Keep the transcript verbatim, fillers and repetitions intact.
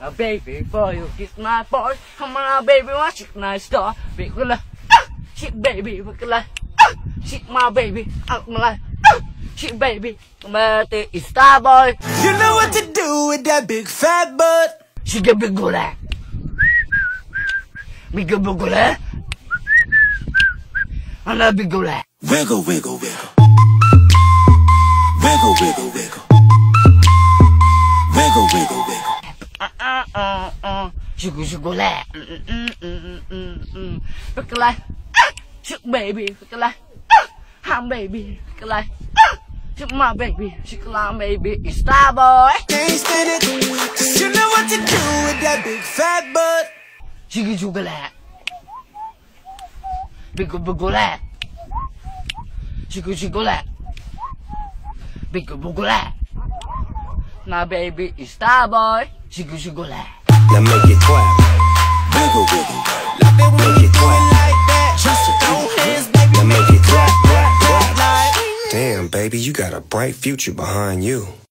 A baby for you, kiss my boy. Come on, baby, watch it, nice star. Big girl, ah, shit, baby, big girl, ah, shit, my baby, out my life, ah, shit, baby, my is star boy. You know what to do with that big fat butt. She get big girl, ah, big girl, big girl, ah, and a big girl, ah. Wiggle, wiggle, wiggle. Wiggle, wiggle, wiggle. Wiggle, wiggle, wiggle. Uh uh uh uh. Sugar, sugar, la. Mm mm mm mm mm. Look like, sugar baby. Look like, ham baby. Look like, sugar my baby. Sugar my baby. It's star boy. Can't stand it. Cause you know what to do with that big fat butt. Sugar, sugar, la. Big, big, la. Sugar, sugar, la. Big, big, la. My baby is star boy. Sugar, sugar, la. Now make it clap. Wiggle, wiggle. Love it when you do it like that. Just your hands, baby. Now make it clap, clap, clap. Damn, baby, you got a bright future behind you.